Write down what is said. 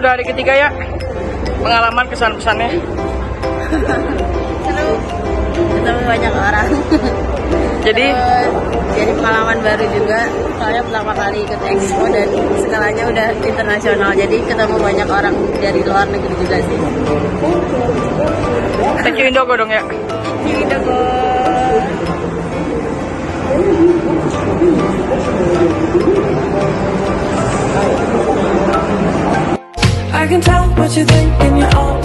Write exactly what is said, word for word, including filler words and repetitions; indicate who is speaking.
Speaker 1: sudah hari ketiga ya. Pengalaman kesan-pesannya.
Speaker 2: Seru. Ketemu banyak orang.
Speaker 1: Jadi
Speaker 2: Terus, jadi pengalaman baru juga. Soalnya pertama kali ikut expo dan skalanya udah internasional. Jadi ketemu banyak orang dari luar negeri juga sih.
Speaker 1: thank you Indogo dong ya.
Speaker 2: Thank you Indogo.
Speaker 3: I can tell what you think and you're all